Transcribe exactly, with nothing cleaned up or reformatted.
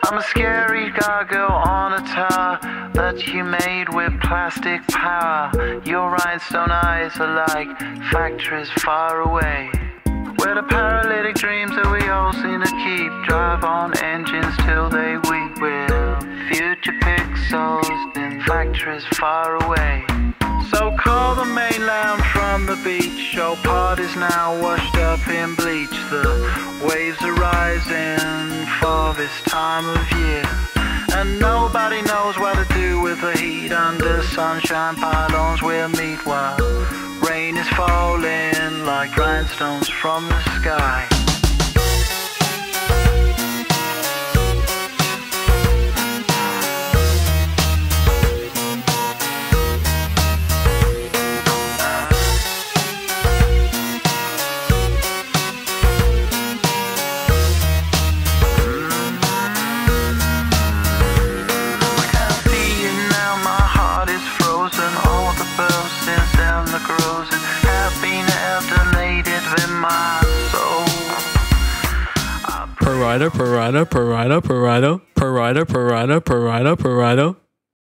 I'm a scary gargoyle on a tower that you made with plastic power. Your rhinestone eyes are like factories far away, where the paralytic dreams that we all seem to keep drive on engines till they weep. With future pixels in factories far away. So call the mainland from the beach. Your party's now washed up in bleach. The waves are rising for this time of year, and nobody knows what to do with the heat. Under sunshine pylons we'll meet while rain is falling like rhinestones from the sky. Parida, parida, parida, parida, parida, parida, parida, parida.